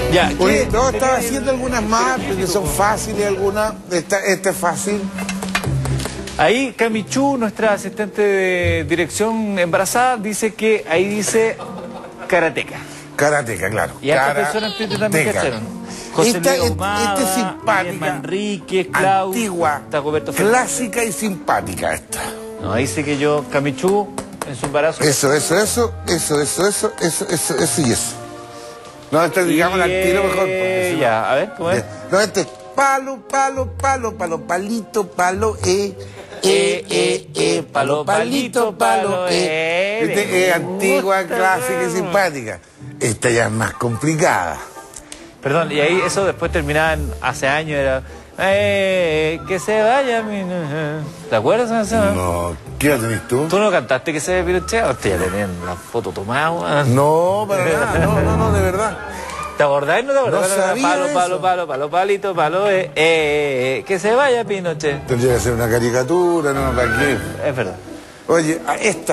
Ya, Oye, no, estaba haciendo algunas más, porque son fáciles algunas. Esta es fácil. Ahí Camichú, nuestra asistente de dirección embarazada, dice que ahí dice karateca. Karateca, claro. Y a esta persona también cacharon. José Luis Ahumada, esta es simpática, Guillermo Enríquez, Clau, antigua, Dagoberto Fernández. clásica y simpática esta. No, dice que yo, Camichú, en su embarazo. Eso y eso. No, este digamos al tiro mejor. Porque si ya, a ver, ¿cómo es? no, este es palo, palito, palo, palo, palito, palo, Este es antigua, clásica y simpática. Esta ya es más complicada. Perdón, y ahí eso después terminaba hace años, era... que se vaya mi... ¿Te acuerdas de esa? No, ¿qué edad tenés tú? ¿Tú no cantaste que se ve Pinochet? Hostia, ya tenían la foto tomada. No, para nada, no, de verdad. ¿Te acordás? ¿No te acordás? No sabía eso. Palo, palito, palo, que se vaya Pinochet. Tendría que ser una caricatura, no, ¿para qué? Es verdad. Oye, esta.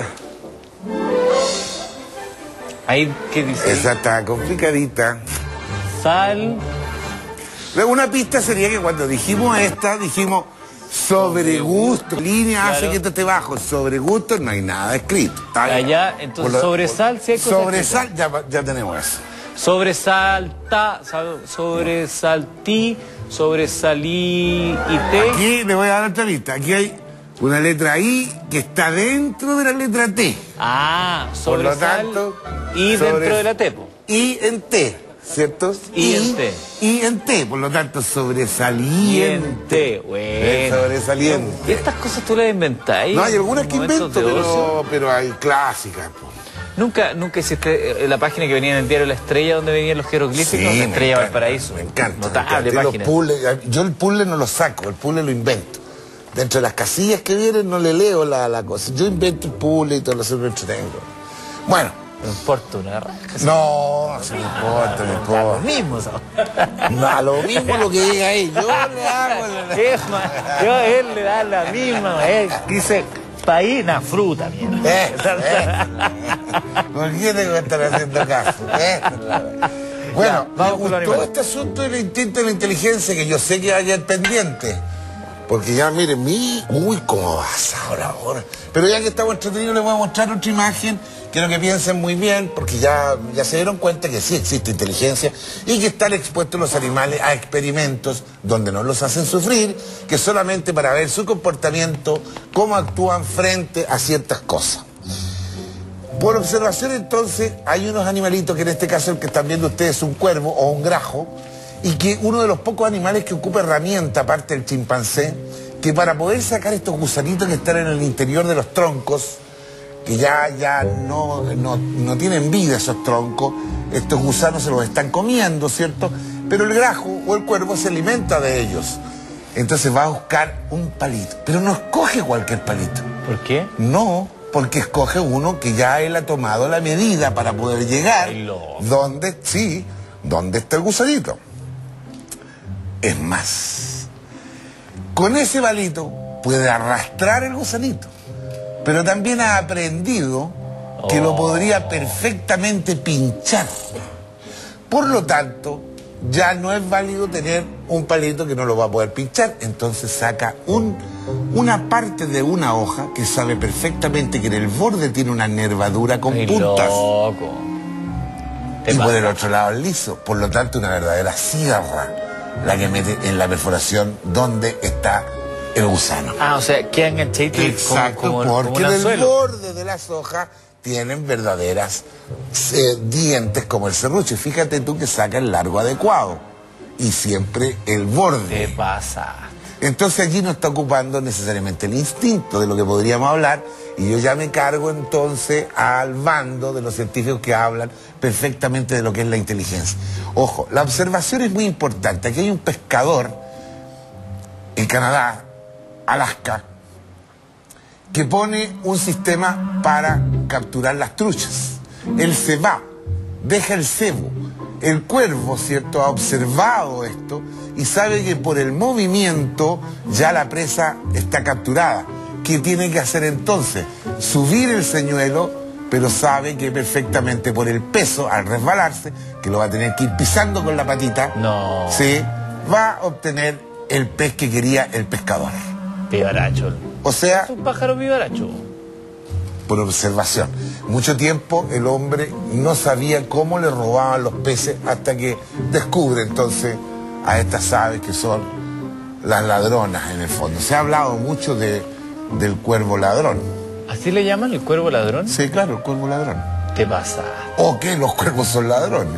Ahí, ¿qué dice? Esa está complicadita. Sal... Una pista sería que cuando dijimos esta, dijimos sobre gusto. Línea claro. hace que esto esté bajo. Sobre gusto no hay nada escrito. Allá, entonces sobre sal sí hay cosas sobre escritas. sal ya tenemos eso. Sobresalta, sobresaltí, sobresalí y te. Aquí le voy a dar otra pista. Aquí hay una letra I que está dentro de la letra T. Ah, Por lo sobresal tanto, y dentro de la T, po. I en T, ¿cierto? I en T. I en T, por lo tanto, sobresaliente. Bueno. Sobresaliente. ¿Y estas cosas tú las inventás? No, hay algunas que momentos invento, de ocio? pero hay clásicas. Po. Nunca hiciste la página que venía en el diario La Estrella, donde venían los jeroglíficos. Sí, La Estrella Valparaíso. Me encanta. Notable página. Los puzzles, yo el puzzle no lo saco, el puzzle lo invento. Dentro de las casillas que vienen no le leo la cosa. Yo invento el puzzle y todo lo me entretengo. Bueno. No importa una raja. No importa. Lo mismo, ¿sabes? No, lo mismo lo que diga él. Yo le hago. Él le da la misma. Dice, país, fruta, mierda. ¿Por qué tengo que estar haciendo caso? Bueno, ya, vamos me gustó este asunto del instinto de la inteligencia que yo sé que va a quedar pendiente. Porque ya, miren, uy, ¿cómo vas ahora? Pero ya que estamos entretenidos, les voy a mostrar otra imagen. Quiero que piensen muy bien, porque ya se dieron cuenta que sí existe inteligencia y que están expuestos los animales a experimentos donde no los hacen sufrir, que solamente para ver su comportamiento, cómo actúan frente a ciertas cosas. Por observación, entonces, hay unos animalitos, que en este caso el que están viendo ustedes es un cuervo o un grajo, y que uno de los pocos animales que ocupa herramienta, aparte del chimpancé, que para poder sacar estos gusanitos que están en el interior de los troncos, que ya no tienen vida esos troncos, estos gusanos se los están comiendo, ¿cierto? Pero el grajo o el cuervo se alimenta de ellos. Entonces va a buscar un palito, pero no escoge cualquier palito. ¿Por qué? No, porque escoge uno que ya él ha tomado la medida para poder llegar donde está el gusanito. Es más, con ese palito puede arrastrar el gusanito, pero también ha aprendido que lo podría perfectamente pinchar. Por lo tanto, ya no es válido tener un palito que no lo va a poder pinchar. Entonces saca una parte de una hoja que sabe perfectamente que en el borde tiene una nervadura con puntas. Loco. Y por el otro lado es liso. Por lo tanto, una verdadera sierra la que mete en la perforación donde está el gusano. Ah, o sea, queda enganchadito. Exacto, porque en el borde de las hojas tienen verdaderas dientes como el serrucho. Fíjate tú que saca el largo adecuado y siempre el borde. ¿Qué pasa? Entonces allí no está ocupando necesariamente el instinto de lo que podríamos hablar, y yo ya me cargo entonces al bando de los científicos que hablan perfectamente de lo que es la inteligencia. Ojo, la observación es muy importante. Aquí hay un pescador en Canadá, Alaska, que pone un sistema para capturar las truchas. Él se va, deja el cebo. El cuervo, ¿cierto?, ha observado esto y sabe que por el movimiento ya la presa está capturada. ¿Qué tiene que hacer entonces? Subir el señuelo pero sabe que perfectamente por el peso, al resbalarse, que lo va a tener que ir pisando con la patita, No. ¿sí?, va a obtener el pez que quería el pescador. Vivaracho. O sea, Es un pájaro vivaracho. por observación. Mucho tiempo el hombre no sabía cómo le robaban los peces hasta que descubre entonces a estas aves que son las ladronas en el fondo. Se ha hablado mucho del cuervo ladrón. ¿Así le llaman el cuervo ladrón? Sí, claro, el cuervo ladrón. Te pasa. O que los cuervos son ladrones.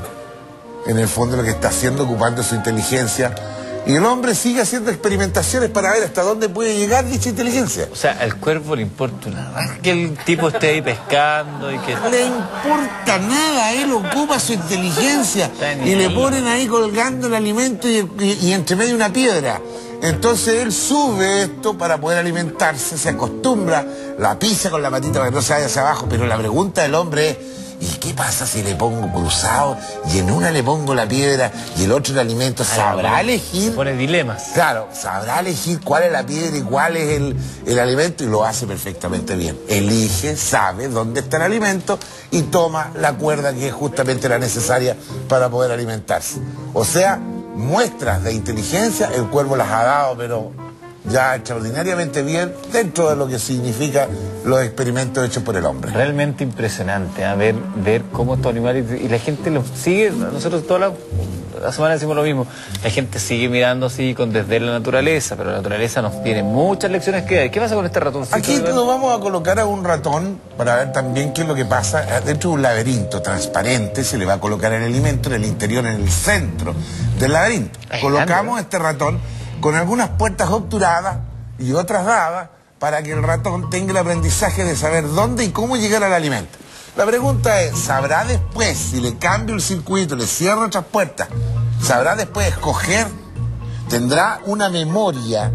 En el fondo lo que está haciendo, ocupando su inteligencia. Y el hombre sigue haciendo experimentaciones para ver hasta dónde puede llegar dicha inteligencia. O sea, al cuervo le importa una raja que el tipo esté ahí pescando y que... No le importa nada, él ocupa su inteligencia y le ponen ahí colgando el alimento y entre medio una piedra. Entonces él sube esto para poder alimentarse, se acostumbra, la pisa con la patita para que no se vaya hacia abajo, pero la pregunta del hombre es, ¿y qué pasa si le pongo cruzado y en una le pongo la piedra y el otro el alimento? ¿Sabrá elegir? Pone dilemas. Claro, sabrá elegir cuál es la piedra y cuál es el alimento, y lo hace perfectamente bien. Elige, sabe dónde está el alimento y toma la cuerda que es justamente la necesaria para poder alimentarse. O sea, muestras de inteligencia el cuervo las ha dado, pero ya extraordinariamente bien dentro de lo que significa los experimentos hechos por el hombre. Realmente impresionante, ¿eh? Ver cómo estos animales... Y la gente los sigue, nosotros toda la semana decimos lo mismo, la gente sigue mirando así con desdén la naturaleza, pero la naturaleza nos tiene muchas lecciones que dar. ¿Qué pasa con este ratoncito? Aquí nos vamos a colocar a un ratón para ver también qué es lo que pasa. Dentro de un laberinto transparente se le va a colocar el alimento en el interior, en el centro del laberinto. Colocamos este ratón con algunas puertas obturadas y otras dadas para que el ratón tenga el aprendizaje de saber dónde y cómo llegar al alimento. La pregunta es, ¿sabrá después, si le cambio el circuito, le cierro otras puertas, sabrá después escoger? ¿Tendrá una memoria,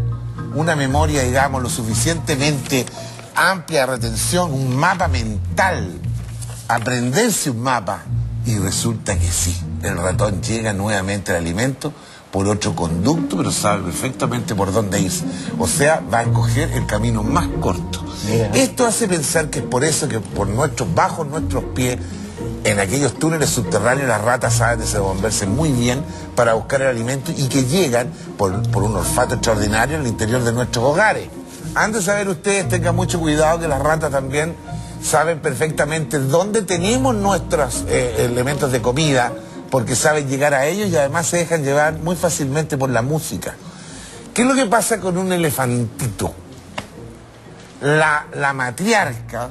digamos, lo suficientemente amplia de retención, un mapa mental, aprenderse un mapa? Y resulta que sí, el ratón llega nuevamente al alimento por otro conducto, pero sabe perfectamente por dónde irse. O sea, va a escoger el camino más corto. Mira. Esto hace pensar que es por eso que bajo nuestros pies, en aquellos túneles subterráneos, las ratas saben desenvolverse muy bien para buscar el alimento y que llegan por un olfato extraordinario al interior de nuestros hogares. Han de saber ustedes, tengan mucho cuidado, que las ratas también saben perfectamente dónde tenemos nuestros elementos de comida, porque saben llegar a ellos y además se dejan llevar muy fácilmente por la música. ¿Qué es lo que pasa con un elefantito? La matriarca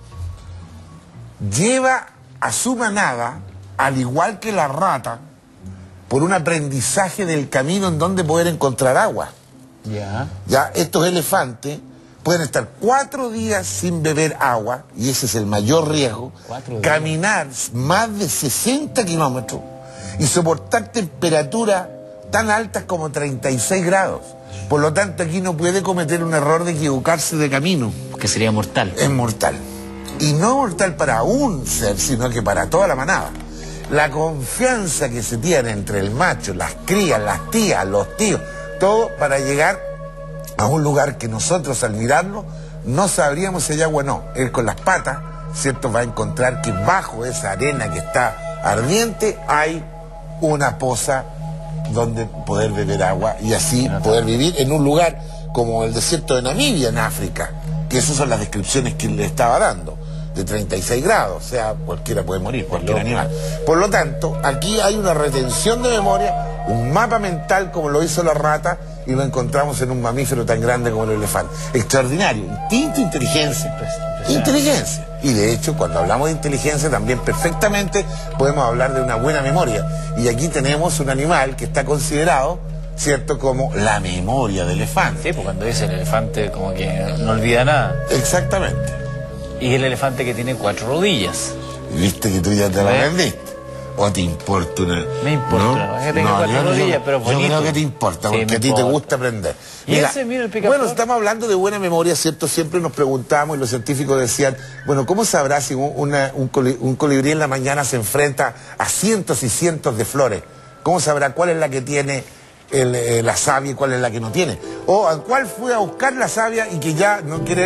lleva a su manada, al igual que la rata, por un aprendizaje del camino en donde poder encontrar agua. Ya estos elefantes pueden estar 4 días sin beber agua, y ese es el mayor riesgo, caminar más de 60 kilómetros y soportar temperaturas tan altas como 36 grados. Por lo tanto, aquí no puede cometer un error de equivocarse de camino. Que sería mortal. Es mortal. Y no mortal para un ser, sino que para toda la manada. La confianza que se tiene entre el macho, las crías, las tías, los tíos, todo para llegar a un lugar que nosotros al mirarlo no sabríamos si hay agua o no. Él con las patas, ¿cierto?, va a encontrar que bajo esa arena que está ardiente hay una poza donde poder beber agua y así poder vivir en un lugar como el desierto de Namibia en África, que esas son las descripciones que le estaba dando, de 36 grados, o sea, cualquiera puede morir, cualquier animal. Por lo tanto, aquí hay una retención de memoria, un mapa mental como lo hizo la rata, y lo encontramos en un mamífero tan grande como el elefante. Extraordinario, instinto, inteligencia. Inteligencia. Y de hecho, cuando hablamos de inteligencia, también perfectamente podemos hablar de una buena memoria. Y aquí tenemos un animal que está considerado, ¿cierto?, como la memoria del elefante. Sí, pues cuando dice el elefante como que no olvida nada. Exactamente. Y el elefante que tiene 4 rodillas. ¿Viste que tú ya te lo aprendiste? ¿O te importa una...? Me importa, ¿no? Que tenga 4 rodillas, pero bonito. Yo creo que te importa, sí, porque a ti te gusta aprender. Mira, el picaflor. Bueno, estamos hablando de buena memoria, ¿cierto? Siempre nos preguntamos y los científicos decían, bueno, ¿cómo sabrá si un colibrí en la mañana se enfrenta a cientos y cientos de flores? ¿Cómo sabrá cuál es la que tiene la savia y cuál es la que no tiene? O a cuál fue a buscar la savia y que ya no quiere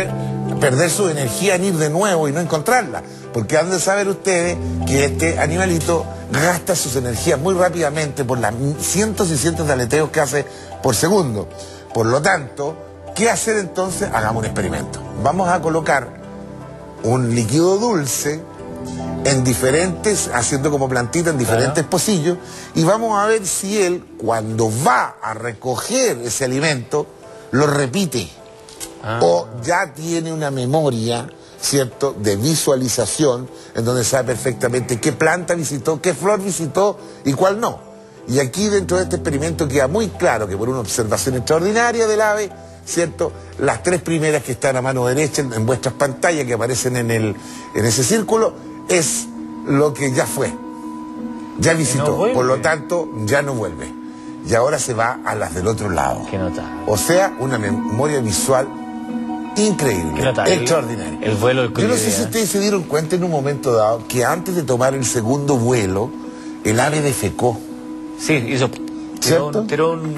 perder su energía en ir de nuevo y no encontrarla. Porque han de saber ustedes que este animalito gasta sus energías muy rápidamente por las cientos y cientos de aleteos que hace por segundo. Por lo tanto, ¿qué hacer entonces? Hagamos un experimento. Vamos a colocar un líquido dulce en diferentes, haciendo como plantita en diferentes pocillos, y vamos a ver si él, cuando va a recoger ese alimento, lo repite. O ya tiene una memoria, ¿cierto?, de visualización, en donde sabe perfectamente qué planta visitó, qué flor visitó y cuál no. Y aquí dentro de este experimento queda muy claro que por una observación extraordinaria del ave, ¿cierto?, las 3 primeras que están a mano derecha en vuestras pantallas, que aparecen en ese círculo, es lo que ya fue, ya visitó, por lo tanto ya no vuelve. Y ahora se va a las del otro lado. Qué nota. O sea, una memoria visual increíble, extraordinaria. El vuelo del colibrí. Yo no sé si ustedes se dieron cuenta en un momento dado que antes de tomar el segundo vuelo, el ave defecó. Sí, hizo... ¿Cierto?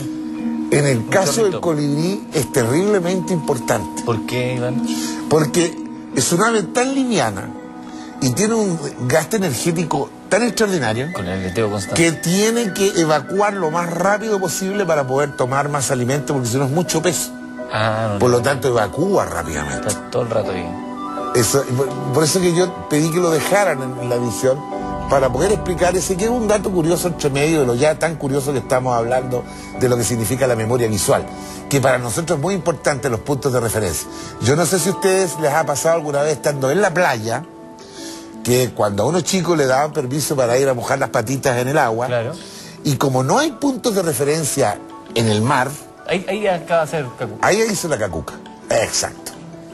En el caso del colibrí es terriblemente importante. ¿Por qué, Iván? Porque es una ave tan liviana y tiene un gasto energético tan extraordinario Con el aleteo constante. que tiene que evacuar lo más rápido posible para poder tomar más alimento, porque si no es mucho peso. Por lo tanto, evacúa rápidamente. Está todo el rato ahí. Eso, por eso que yo pedí que lo dejaran en la edición, para poder explicar ese que es un dato curioso entre medio de lo ya tan curioso que estamos hablando de lo que significa la memoria visual, que para nosotros es muy importante los puntos de referencia. Yo no sé si a ustedes les ha pasado alguna vez estando en la playa, que cuando a unos chicos le daban permiso para ir a mojar las patitas en el agua, y como no hay puntos de referencia en el mar, ahí acaba de hacer cacuca. ahí hizo la cacuca. Exacto.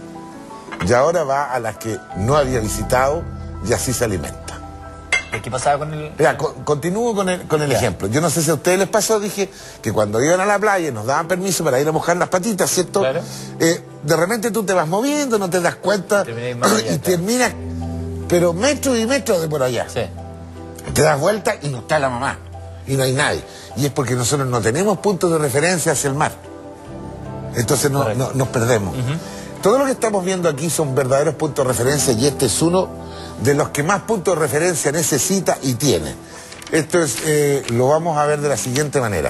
Y ahora va a las que no había visitado y así se alimenta. ¿Qué pasaba con el...? Mira, continúo con el ejemplo. Yo no sé si a ustedes les pasó, dije que cuando iban a la playa y nos daban permiso para ir a mojar las patitas, ¿cierto? Claro. De repente tú te vas moviendo, no te das cuenta y terminas, pero metros y metros de por allá. Sí. Te das vuelta y no está la mamá y no hay nadie. Y es porque nosotros no tenemos puntos de referencia hacia el mar. Entonces nos perdemos. Todo lo que estamos viendo aquí son verdaderos puntos de referencia y este es uno de los que más puntos de referencia necesita y tiene. Esto es, lo vamos a ver de la siguiente manera.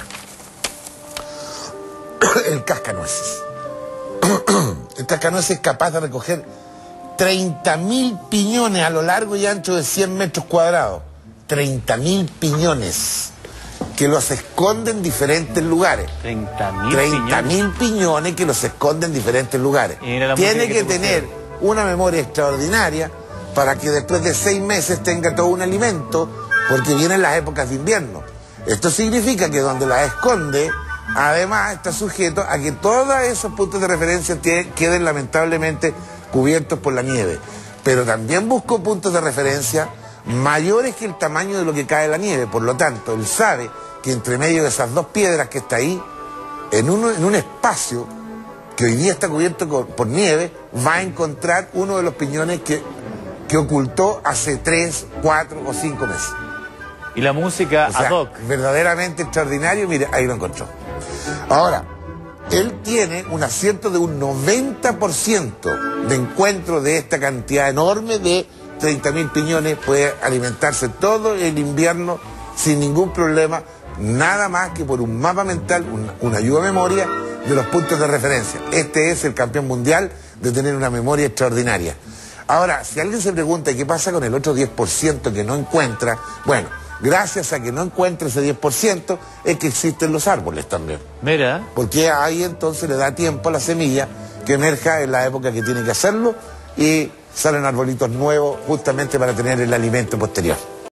El cascanueces. El cascanueces es capaz de recoger 30.000 piñones a lo largo y ancho de 100 metros cuadrados. 30.000 piñones que los esconde en diferentes lugares. 30.000 piñones que los esconde en diferentes lugares. Tiene que tener una memoria extraordinaria para que después de 6 meses tenga todo un alimento, porque vienen las épocas de invierno. Esto significa que donde las esconde, además está sujeto a que todos esos puntos de referencia queden lamentablemente cubiertos por la nieve. Pero también busco puntos de referencia mayores que el tamaño de lo que cae la nieve. Por lo tanto, él sabe que entre medio de esas 2 piedras que está ahí, en un espacio que hoy día está cubierto por nieve, va a encontrar uno de los piñones que ocultó hace 3, 4 o 5 meses. Y la música ad hoc. Verdaderamente extraordinario, mire, ahí lo encontró. Ahora, él tiene un acierto de un 90% de encuentro de esta cantidad enorme de 30.000 piñones, puede alimentarse todo el invierno sin ningún problema, nada más que por un mapa mental, una ayuda a memoria de los puntos de referencia. Este es el campeón mundial de tener una memoria extraordinaria. Ahora, si alguien se pregunta qué pasa con el otro 10% que no encuentra, bueno, gracias a que no encuentra ese 10% es que existen los árboles también. Mira. Porque ahí entonces le da tiempo a la semilla que emerja en la época que tiene que hacerlo y salen arbolitos nuevos justamente para tener el alimento posterior.